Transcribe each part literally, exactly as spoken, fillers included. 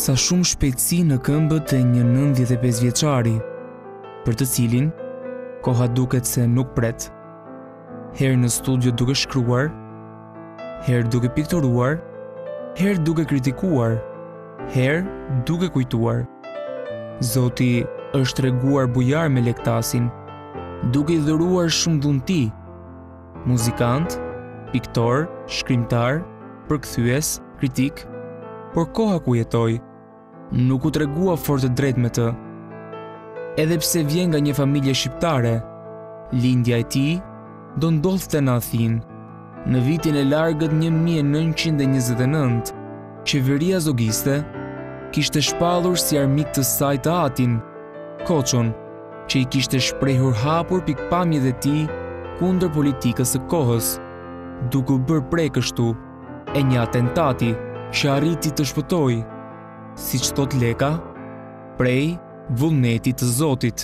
sa shumë shpejtësi në këmbët e një nëntëdhjetë e pesë vjeçari, për të cilin koha duket se nuk pret. Herë në studio duke shkruar, herë duke pikturuar, herë duke kritikuar, herë duke kujtuar. Zoti është treguar bujar me lektasin, duke i dhëruar shumë dhunti. Muzikant, piktor, shkrimtar, përkthyes, kritik, por koha ku jetoj nuk u tregua fort të drejtë me të. Edhe pse vjen nga një familje shqiptare, lindja e tij do ndodhte në Athinë, në vitin e largët një mijë e nëntëqind e njëzet e nëntë, qeveria zogiste kishte shpallur si armik të saj të Atin, Koçon, që i kishte shprehur hapur pikpamjet e tij kundër politikës së kohës, duke u bërë prej kështu e një atentati që arriti të shpëtoj, siç thot Leka, prej vullnetit të Zotit.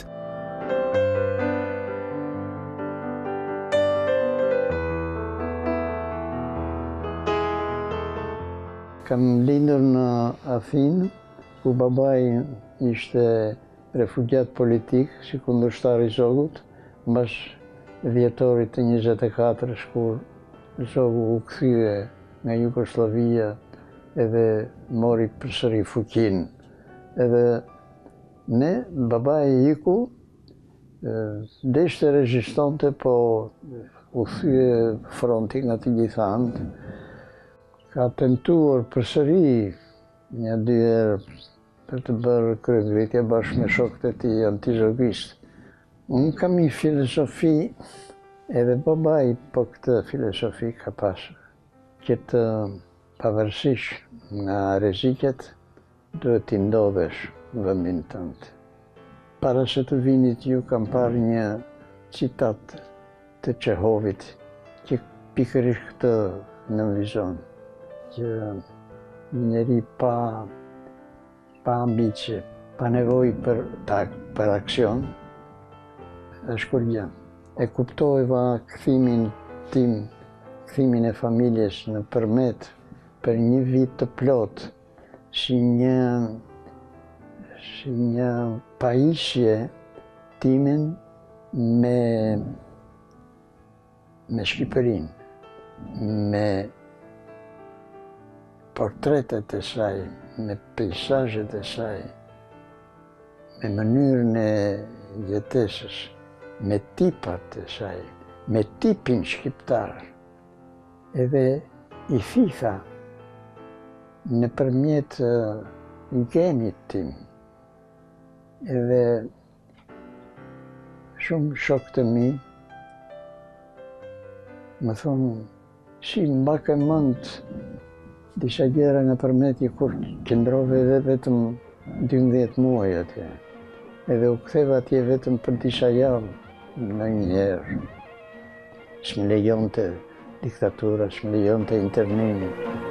Kam lindur në Athinë, ku babai ishte refugjat politik, si kundërshtar i Zogut, mbas dhjetorit të njëzet e katër, kur Zogu u kthye nga Jugoslavia edhe mori përsëri fuqinë. Edhe ne, babai iku, deshte rezistonte, po u thye fronti nga të gjithë anët. Ka tentuar përsëri një dy herë për të bërë kryegëritje bashkë me shokët e tij antizogist. Unë kam një filozofi, edhe babai po këtë filozofi ka pasur, që të pavarësisht nga rreziqet, duhet t'i ndodhesh në vendin tënd. Para se të vinit ju kam parë një citat të Çehovit, që pikërisht këtë nënvizon, që një njeri pa, pa ambicie, pa nevojë për, për aksion, është kur gjë. E kuptojva kthimin tim, kthimin e familjes në përmet për një vit të plot, si një, si një pajisje timin me, me Shqipërinë, me portretet e saj, me peizazhet e saj, me mënyrën e jetesës, me tipat e saj, me tipin shqiptar. Edhe i thitha në përmjet genit tim. Edhe shumë shok të mi më thonë, si mbake mend disa gjëra nga përmeti kur qëndrove edhe vetëm dymbëdhjetë muaj atje. Edhe u ktheva atje vetëm për disa javë, në një herë. S'më lejonte diktatura, s'më lejonte internimi.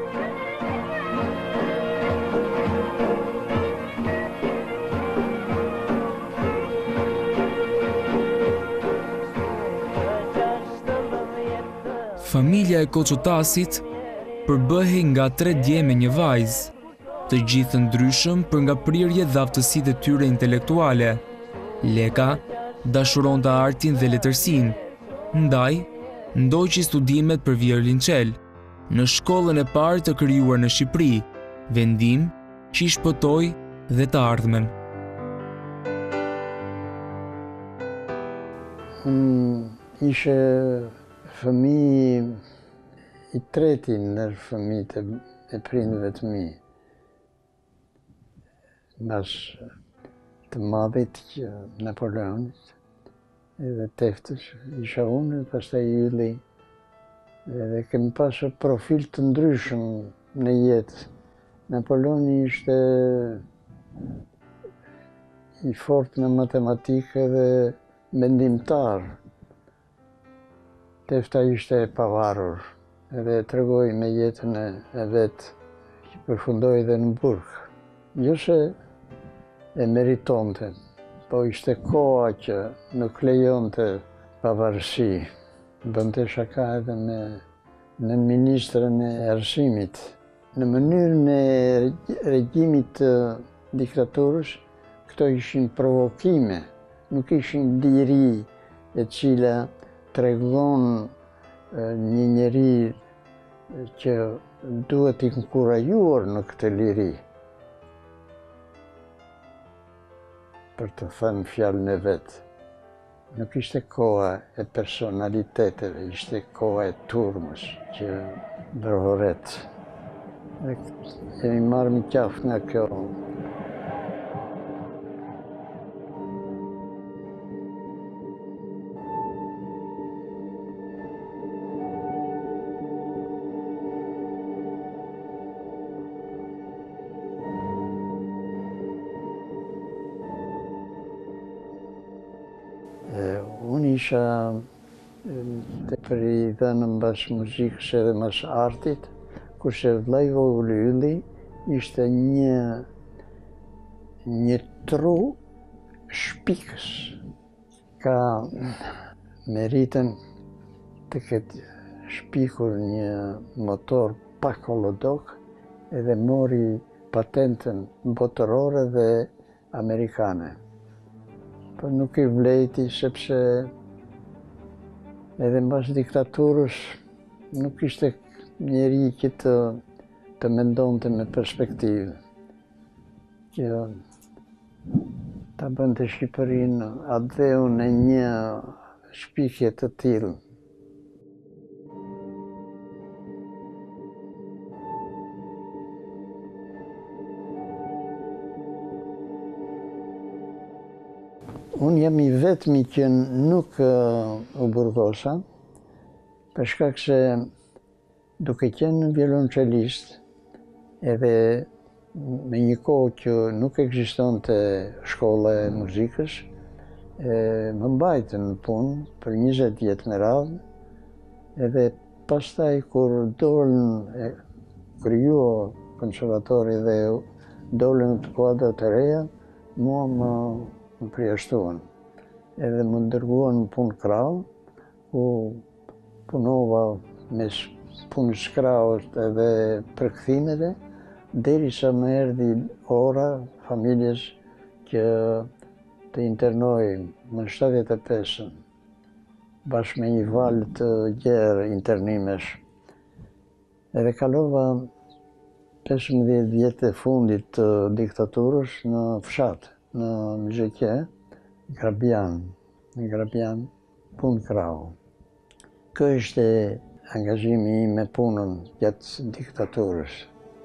Familja e Koçotasit përbëhej nga tre dje me një vajzë, të gjithë ndryshëm për nga prirje dhe aftësitë e tyre intelektuale. Leka dashuronte artin dhe letërsinë, ndaj ndoqi studimet për violonçel në shkollën e parë të krijuar në Shqipëri, vendim që i shpëtoi dhe të ardhmen. Unë ishe fëmijë i treti ndër fëmijët e prindërve të mi. Mbas të madhit që Napoleonit, edhe teftës, isha unë, pastaj Ylli, edhe kemi pasur profil të ndryshëm në jetë. Napoleoni ishte i fort në matematikë dhe mendimtar. Tefta ishte e pavarur, edhe tregoi me jetën e vetë, që përfundoi dhe në burg. Jo se e meritonte, po ishte koha që nuk lejonte pavarësi. Bënte shaka edhe me në ministrën e arsimit. në mënyrën e regjimit të diktaturës, këto ishin provokime, nuk ishin liri e cila tregon një njeri që duhet i inkurajuar në këtë liri. Për të thënë fjalën e vetë. Nuk ishte koha e personaliteteve, ishte koha e turmës që ndërhoret. Dhe jemi marrë mi qafë nga kjo. Unë isha të për i dhenë mbas muzikës edhe mbas artit, kurse vllai vogël Ylli ishte një një tru shpikës. Ka meritën të ketë shpikur një motor pa kollodok edhe mori patentën botërore dhe amerikane. Po nuk i vlejti sepse edhe mbas diktaturës nuk ishte njeri që të, të mendonte me perspektivë. Që ta bënte Shqipërinë adheun e një shpikje të tillë. Unë jam i vetmi që nuk u burgosa, për shkak se duke qenë violoncelist, edhe me një kohë që nuk ekzistonte shkolla e muzikës, më mbajtën në punë për njëzet vjet me radhë, edhe pastaj kur dolën, kriju konservatori dhe dolën të kuadrat e reja, mua më më përjashtuan. Edhe më dërguan në punë krau, ku punova mes punës kraut edhe përkthimeve, derisa më erdhi ora familjes që të internoj më shtatëdhjetë e pesën, bashkë me një valë të gjerë internimesh. Edhe kalova pesëmbëdhjetë vjet e fundit të diktaturës në fshat, në Mizekje, Grabian, në Grabian, punë krau. Kjo ishte angazhimi im me punën gjatë diktaturës.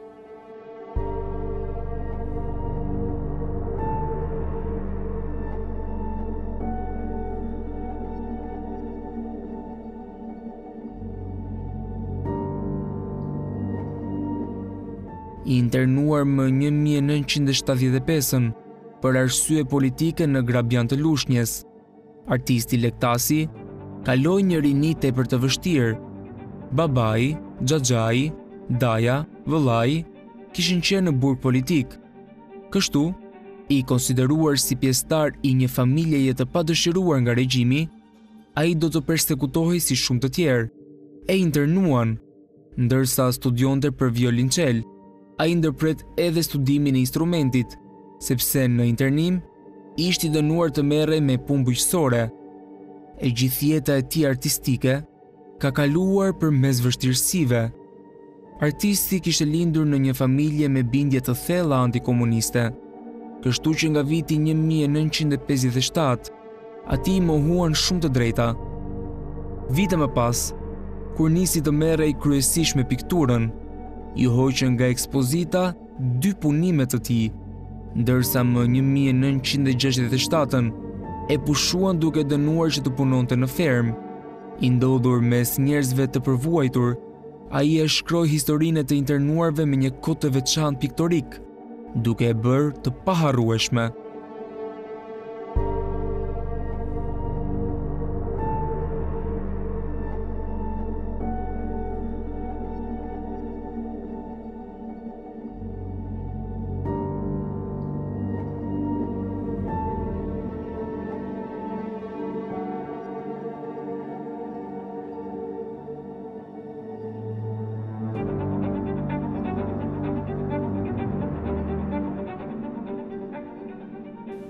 I internuar më një mijë e nëntëqind e shtatëdhjetë e pesën për arsye politike në Grabian të Lushnjës, artisti Lektasi kaloi një rini tepër të vështirë. Babai, xhaxhai, daja, vëllai kishin qenë në burg politik. Kështu, i konsideruar si pjesëtar i një familjeje të padëshiruar nga regjimi, ai do të përsekutohej si shumë të tjerë. E internuan, ndërsa studionte për violincel. Ai ndërpret edhe studimin e instrumentit, sepse në internim ishte i dënuar të merrej me punë bujqësore. E gjithë jeta e tij artistike ka kaluar përmes vështirësive. Artisti kishte lindur në një familje me bindje të thella antikomuniste, kështu që nga viti një mijë e nëntëqind e pesëdhjetë e shtatë, atij i mohuan shumë të drejta. Vite më pas, kur nisi të merrej kryesisht me pikturën, i hoqën nga ekspozita dy punime të tij, ndërsa më një mijë e nëntëqind e gjashtëdhjetë e shtatën e pushuan duke dënuar që të punonte në fermë. I ndodhur mes njerëzve të përvuajtur, ai e shkroi historinë e të internuarve me një kod të veçantë piktorik, duke e bërë të paharrueshme.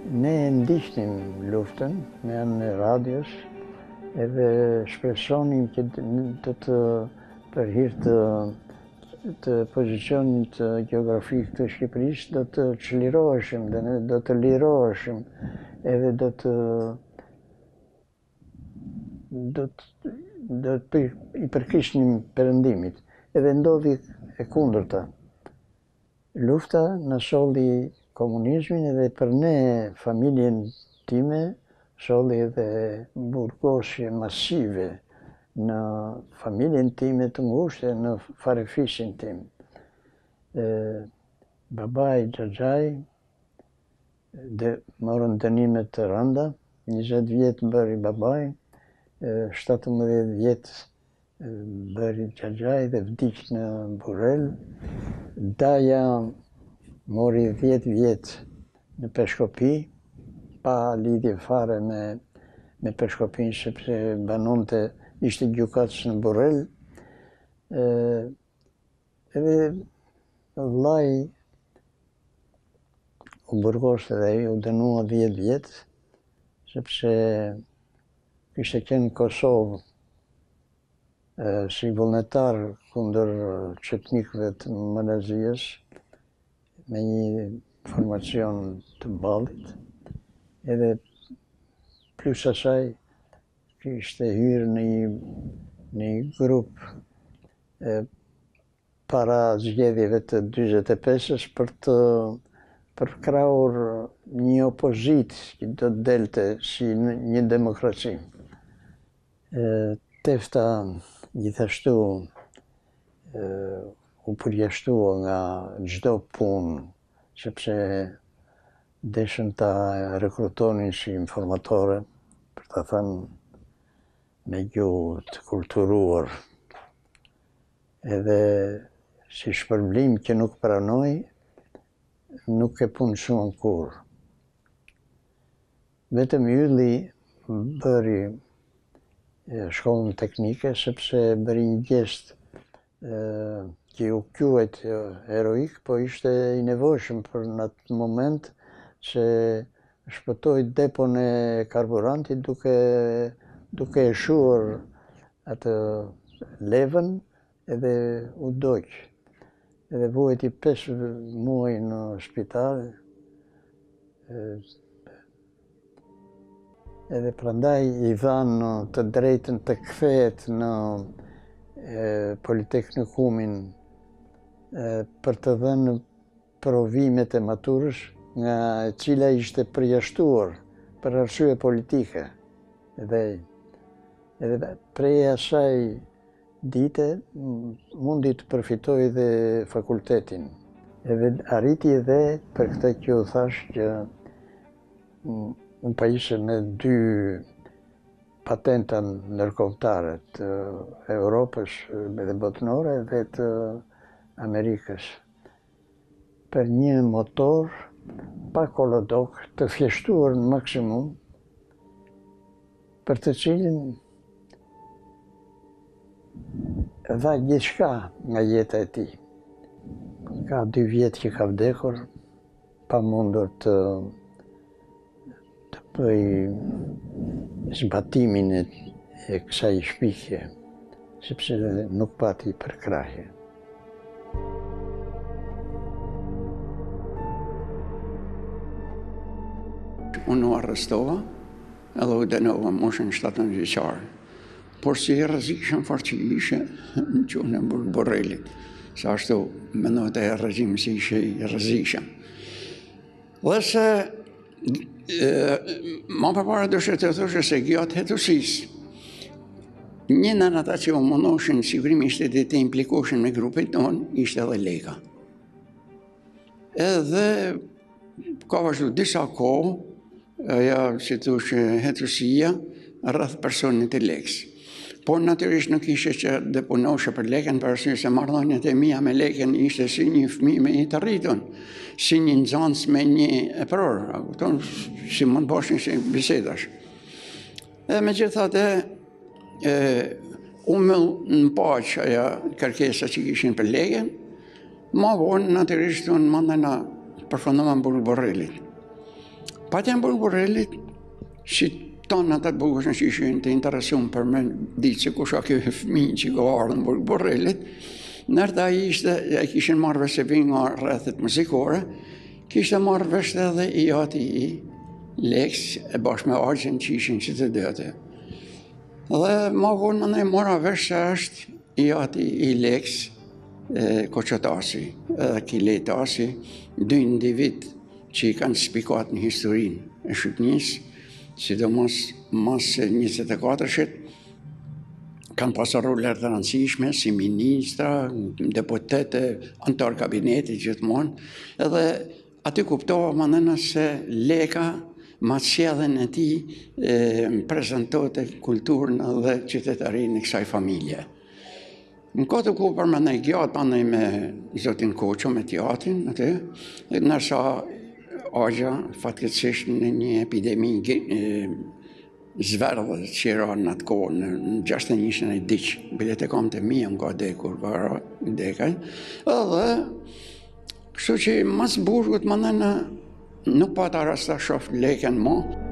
Ne ndiqnim luftën me anën e radios edhe shpresonim që të të për hir të të pozicionit gjeografik të Shqipërisë do të çliroheshim, do të liroheshim edhe do të do të do të i përkishnim perëndimit. Edhe ndodhi e kundërta. Lufta na solli komunizmin edhe për ne, familjen time, solli edhe burgosje masive në familjen time të ngushtë, në farefishin tim. E, babai, xhaxhai, dhe morën dënime të rënda, njëzet vjetë bëri babai, shtatëmbëdhjetë vjetë bëri xhaxhai dhe vdiq në Burrel. Daja mori dhjetë vjetë në Peshkopi, pa lidhje fare me, me Peshkopin, sepse banonte ishte gjykatës në Burrel. E, edhe vllai u burgos edhe ai, u dënua dhjetë vjetë, sepse kishte qenë në Kosovë e, si vullnetar kundër çetnikëve të Malazijës, me një formacion të ballit, edhe plus asaj kishte hyrë në një, në një grup e, para zgjedhjeve të dyzet e pesës për të përkrahur një opozitë që do të delte si një demokraci. E, Tefta gjithashtu e, u përjashtua nga çdo punë, sepse deshën ta rekrutonin si informatore, për ta thënë me gjuhë të kulturuar. Edhe si shpërblim që nuk pranoi, nuk e punësuan kurrë. Vetëm ylli bëri shkollën teknike, sepse bëri një gest që u quajt heroik, po ishte i nevojshëm për në atë moment se shpëtoi depon e karburantit duke, duke e shuar atë levën edhe u doq. Edhe vuajti pesë muaj në spital. Edhe prandaj i dhanë të drejtën të kthehet në Politeknikumin për të dhënë provimet e maturës, nga e cila ishte përjashtuar për arsye politike. Edhe, edhe prej asaj dite mundi të përfitoj dhe fakultetin. Edhe arriti edhe për këtë që u thash që unë pajishe me dy patenta ndërkombëtare të Europës dhe botënore dhe të Amerikës për një motor pa kolodok të thjeshtuar në maksimum, për të cilin dha gjithçka nga jeta e tij. Ka dy vjetë që ka vdekur, pa mundur të të bëj zbatimin e, e kësaj shpikje, sepse nuk pati përkrahje. Unë u arrestova edhe u dënova moshën shtatëmbëdhjetë vjeçare. Por si e rrezikshëm fort që ishe në qunë e Burrelit, sa ashtu mendoj të e regjimi si ishe i rrezikshëm. Dhe se ma përpara dëshë të thoshe se gjatë hetësisë, një në ata që u mundoheshin sigurisht të të implikoheshin me grupin tonë, ishte edhe Leka. Edhe ka vazhdu disa kohë, aja si thosh hetësia rreth personit të Lekës. Por natyrisht nuk ishe që depunoshe për Lekën, për arsye se marrëdhëniet e mia me Lekën ishte si një fëmijë me të rritun, si një nxënës me një e pror, kupton, si mund bashkë si bisedash. Dhe megjithatë, u mëll në paqë ajo kërkesa që kishin për Lekën, ma vonë natyrisht unë mandana përfundova në Burg Borrelit. Patja në Burg Borrelit, që tonë atë burgës në që ishin të interesuar për me ditë që kush a kjo fëmijë që ka ardhur në Burg Borrelit, nërta i ishte, e kishin marrë vesh e vinë nga rrethet muzikore, kishte marrë vesh edhe i ati i Leks e bashkë me Argjën që ishin që të dëte. Dhe ma vonë më ne mora vesh se është i ati i Leks, Koqatasi, edhe Kiletasi, dy individ që i kanë spikat në historinë e Shqipnisë, sidomos mas njëzet e katërshit, kanë pasur roler të rëndësishme si ministra, deputete, antar kabineti gjithmonë, edhe aty kuptova më nëna se Leka ma sjelljen e tij më prezantonte kulturën dhe qytetarinë e kësaj familje. Në kohë ku përmendej gjatë pandej me zotin Koço, me teatrin aty, nërsa Agja fatkeqësisht në një epidemi zverdhe që era në atë kohë, në gjashtëdhjetë e njëzet e diq, bilet e kam të mija nga dekur, para dekaj, edhe kështu që mas Burgut më nëna nuk pata rast ta shoh Leken më.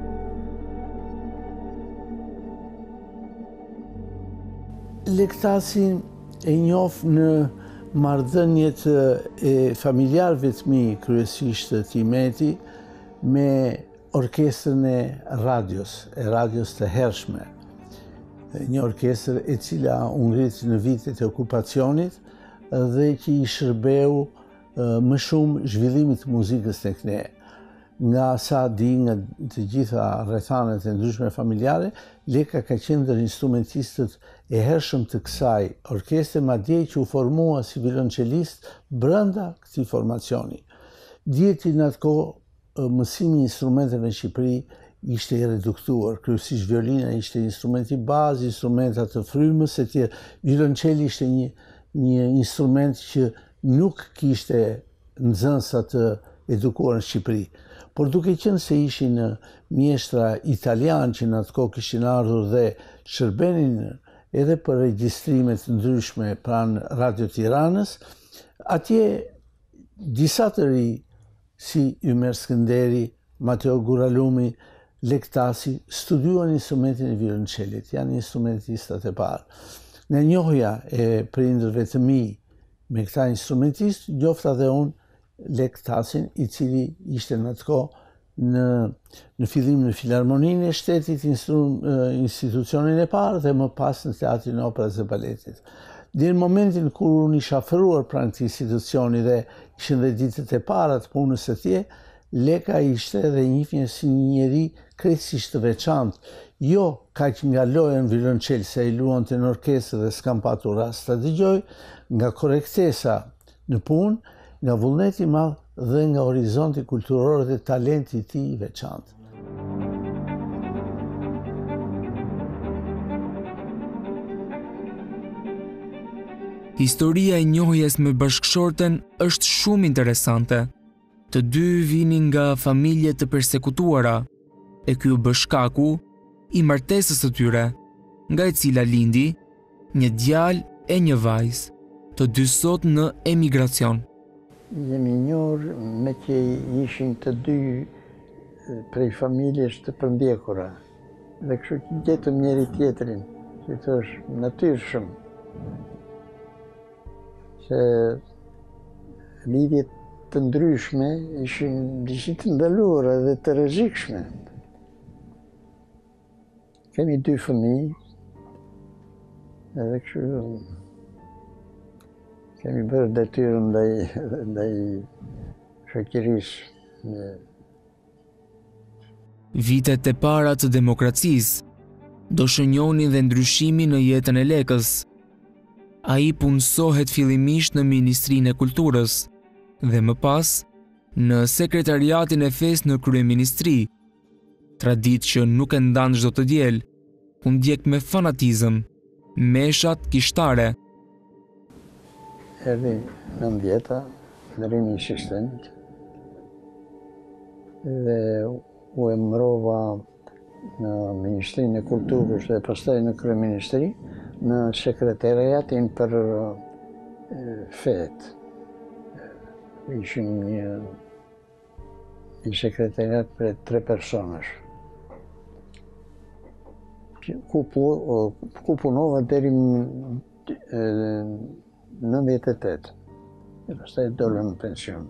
Lektasin e njoh në marrëdhëniet e familjarëve të mi, kryesisht të Timeti, me orkestrën e radios, e radios të hershme. Një orkestër e cila u ngrit në vitet e okupacionit dhe që i shërbeu më shumë zhvillimit të muzikës tek ne. Nga sa di nga të gjitha rrethanet e ndryshme familjare, Leka ka qenë ndër instrumentistët e hershëm të kësaj orkestre, madje që u formua si violoncelist brenda këtij formacioni. Dieti në atë kohë mësimi i instrumenteve në Shqipëri ishte i reduktuar, kryesisht violina ishte instrumenti bazë, instrumenta të frymës e tjerë. Violonceli ishte një një instrument që nuk kishte nxënësa të edukuar në Shqipëri. Por duke qenë se ishin mjeshtra italian që në atë kohë kishin ardhur dhe shërbenin edhe për regjistrimet ndryshme pranë Radio Tiranës, atje disa të ri si Ymer Skënderi, Mateo Guralumi, Lektasi studiuan instrumentin e violoncelit, janë instrumentistat e parë. Nga njohja e prindërve të mi me këta instrumentist, njofta dhe unë Lektasin, i cili ishte në atë kohë në, në fillim në Filharmoninë e Shtetit, institucionin e parë, dhe më pas në Teatrin e Operës dhe Baletit. Dhe në momentin kur unë isha afëruar pranë këtij institucioni dhe ishin dhe ditët e para të punës së tij, Leka ishte dhe njihej si një njeri krejtësisht të veçantë, jo kaq nga loja në violoncel se ai luante në orkestrë dhe s'kam patur rast ta dëgjoj, nga korrektesa në punë, nga vullneti i madh dhe nga horizonti kulturor dhe talenti i tij i veçantë. Historia e njohjes me bashkëshorten është shumë interesante. Të dy vinin nga familje të persekutuara, e ky u bë shkaku i martesës së tyre, nga e cila lindi një djalë e një vajzë, të dy sot në emigracion. Jemi njohur me që ishin të dy prej familjes të përndjekura, dhe kështu që gjetëm njëri tjetrin, që të është natyrshëm, se lidhjet të ndryshme ishin dishin të ndaluara dhe të rrezikshme. Kemi dy fëmijë, edhe kështu kemi bërë detyrën ndaj ndaj shoqërisë. Vitet e para të demokracisë do shënjonin dhe ndryshimin në jetën e Lekës. Ai punësohet fillimisht në Ministrinë e Kulturës dhe më pas në Sekretariatin e Fesë në Kryeministri. Traditë që nuk e ndan çdo të diel, u ndjek me fanatizëm, meshat kishtare. Erdhi nëntëdhjeta, ndërrimi i sistemit, dhe u emërova në Ministrinë e Kulturës dhe pastaj në Kryeministri, në sekretariatin për fet. Ishim një i sekretariat për tre personash. Ku, pu, ku punova deri në nëntëdhjetë e tetë. E pastaj dola në pension.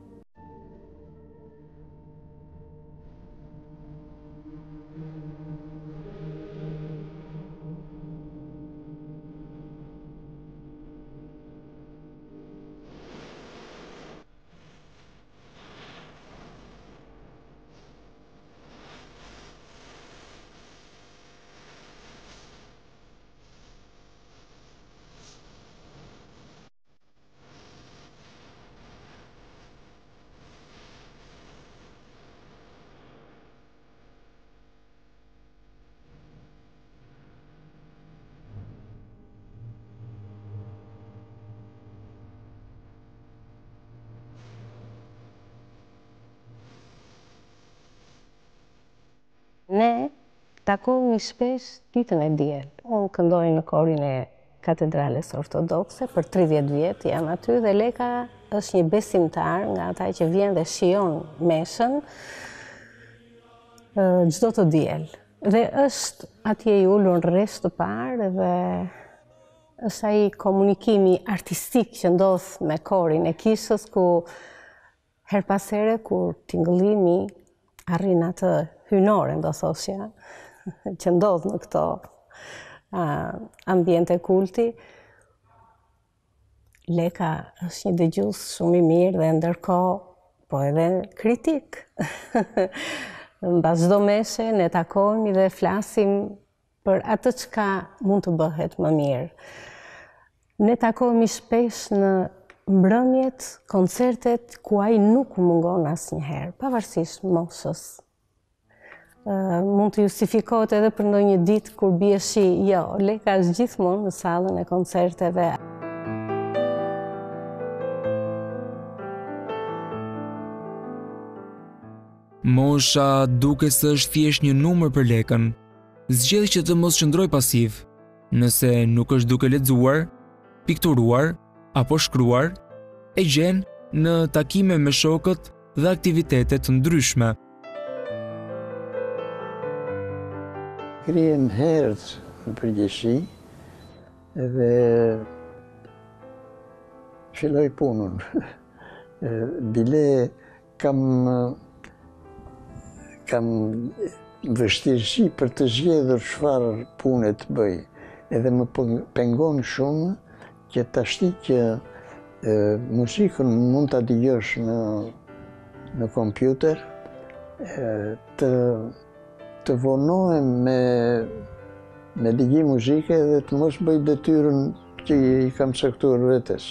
Ne takohemi shpesh ditën e diel. Unë këndoj në korin e Katedrales Ortodokse, për tridhjetë vjet jam aty dhe Leka është një besimtar nga ata që vjen dhe shijon meshën çdo të diel. Dhe është atje i ulur rresht të parë dhe është ai komunikimi artistik që ndodh me korin e kishës ku her pas here kur tingëllimi arrin atë hynore, do thoshja, që ndodh në këto uh, ambiente kulti. Leka është një dëgjues shumë i mirë dhe ndërkohë po edhe kritik. Mbas çdo meshe ne takohemi dhe flasim për atë çka mund të bëhet më mirë. Ne takohemi shpesh në mbrëmjet, koncertet ku ai nuk mungon asnjëherë, pavarësisht moshës. Uh, mund të justifikohet edhe për ndonjë ditë kur bie shi. Jo, Leka është gjithmonë në sallën e koncerteve. Mosha duke se është thjesht një numër për Lekën. Zgjedh që të mos qëndroj pasiv, nëse nuk është duke lexuar, pikturuar apo shkruar, e gjen në takime me shokët dhe aktivitete të ndryshme. Krijem herët në përgjithësi dhe filloj punën. Bile kam kam vështirësi për të zgjedhur çfarë pune të bëj. Edhe më pengon shumë që tashti që e, muzikën mund ta dëgjosh në në kompjuter, e, të të vonohem me me dëgjim muzike dhe të mos bëj detyrën që i kam caktuar vetes.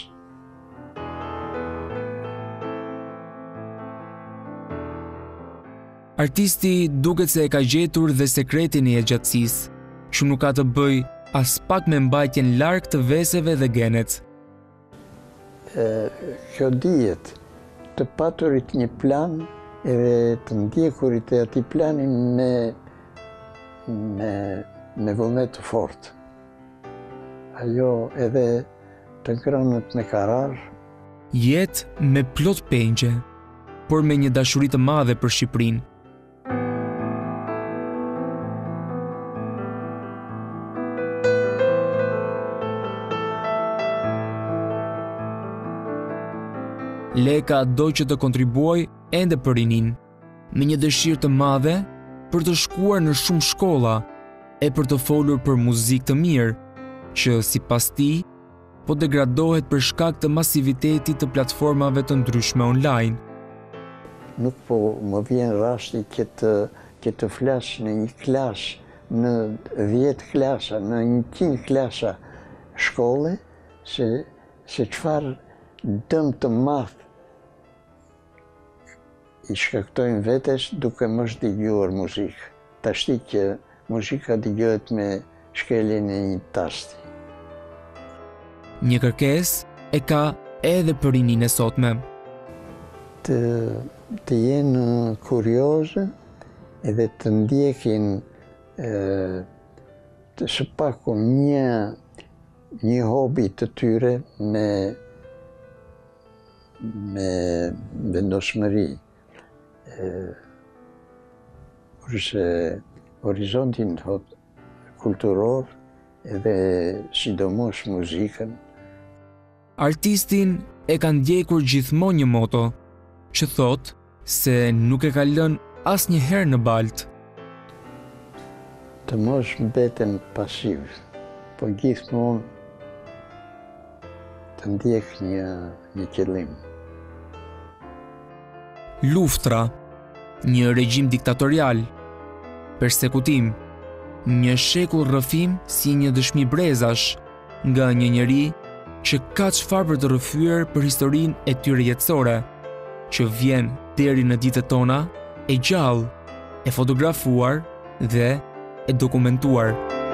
Artisti duket se e ka gjetur dhe sekretin e gjatësisë, që nuk ka të bëj as pak me mbajtjen larg të veseve dhe genet. E, kjo dihet, të paturit një plan edhe të ndjekurit e atij plani me me me vullnet të fortë. Ajo edhe të ngrënët me karar. Jetë me plot pengje, por me një dashuri të madhe për Shqipërinë. Leka do që të kontribuoj ende për rinin, me një dëshirë të madhe për të shkuar në shumë shkolla e për të folur për muzikë të mirë, që sipas tij po degradohet për shkak të masivitetit të platformave të ndryshme online. Nuk po më vjen rasti që të, që të flas në një klas, në dhjetë klasa, në njëqind klasa shkolle, se, se çfarë dëm të madh i shkaktojnë vetes duke mos dëgjuar muzikë. Tashti që muzika dëgohet me shkeljen e një tasti. Një kërkesë e ka edhe për rinin e sotme. Të, të jenë kurioze edhe të ndjekin e, të së paku një, një hobi të tyre me, me vendosmëri. kurse horizontin thot kulturor edhe sidomos muzikën. Artistin e ka ndjekur gjithmonë një moto, që thot se nuk e ka lënë asnjëherë në baltë. Të mos mbeten pasiv, po gjithmonë të ndjek një, një qëllim. Luftra, një regjim diktatorial, persekutim, një shekull rrëfim si një dëshmi brezash nga një njeri që ka çfarë për të rrëfyer për historinë e tyre jetësore, që vjen deri në ditët tona e gjallë, e fotografuar dhe e dokumentuar.